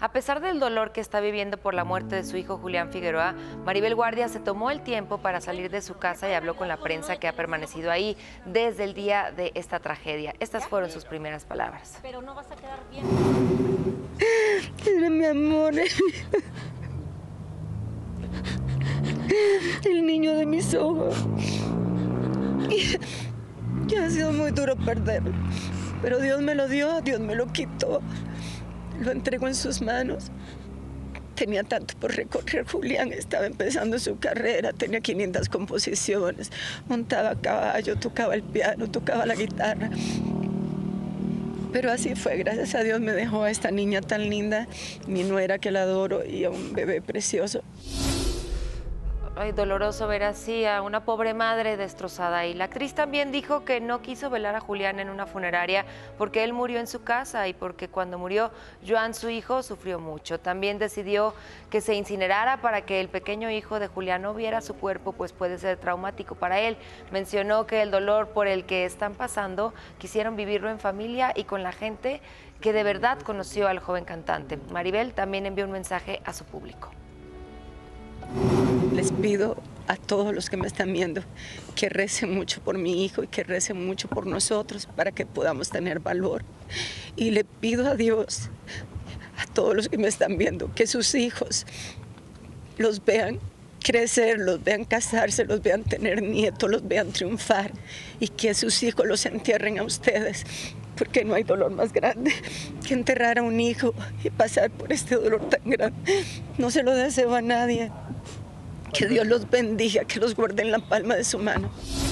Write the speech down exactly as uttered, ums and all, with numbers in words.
A pesar del dolor que está viviendo por la muerte de su hijo Julián Figueroa, Maribel Guardia se tomó el tiempo para salir de su casa y habló con la prensa que ha permanecido ahí desde el día de esta tragedia. Estas fueron sus primeras palabras. Pero no vas a quedar bien. Era mi amor, el niño de mis ojos. Y, y ha sido muy duro perderlo, pero Dios me lo dio, Dios me lo quitó. Lo entregó en sus manos. Tenía tanto por recorrer Julián, estaba empezando su carrera, tenía quinientas composiciones, montaba a caballo, tocaba el piano, tocaba la guitarra. Pero así fue, gracias a Dios me dejó a esta niña tan linda, mi nuera que la adoro y a un bebé precioso. Ay, doloroso ver así a una pobre madre destrozada. Y la actriz también dijo que no quiso velar a Julián en una funeraria porque él murió en su casa y porque cuando murió Joan, su hijo, sufrió mucho. También decidió que se incinerara para que el pequeño hijo de Julián no viera su cuerpo, pues puede ser traumático para él. Mencionó que el dolor por el que están pasando quisieron vivirlo en familia y con la gente que de verdad conoció al joven cantante. Maribel también envió un mensaje a su público. Les pido a todos los que me están viendo que recen mucho por mi hijo y que recen mucho por nosotros para que podamos tener valor. Y le pido a Dios, a todos los que me están viendo, que sus hijos los vean crecer, los vean casarse, los vean tener nietos, los vean triunfar y que sus hijos los entierren a ustedes, porque no hay dolor más grande que enterrar a un hijo y pasar por este dolor tan grande. No se lo deseo a nadie. Que Dios los bendiga, que los guarde en la palma de su mano.